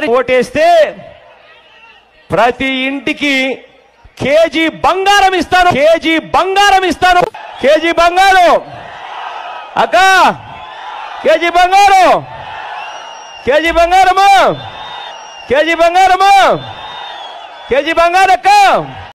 ఈసారి ఓటేస్తే ప్రతి ఇంటికి కేజీ బంగారం ఇస్తాను. కేజీ బంగారం ఇస్తాను. కేజీ బంగారం అక్క, కేజీ బంగారం, కేజీ బంగారము, కేజీ బంగారము, కేజీ బంగారక్క.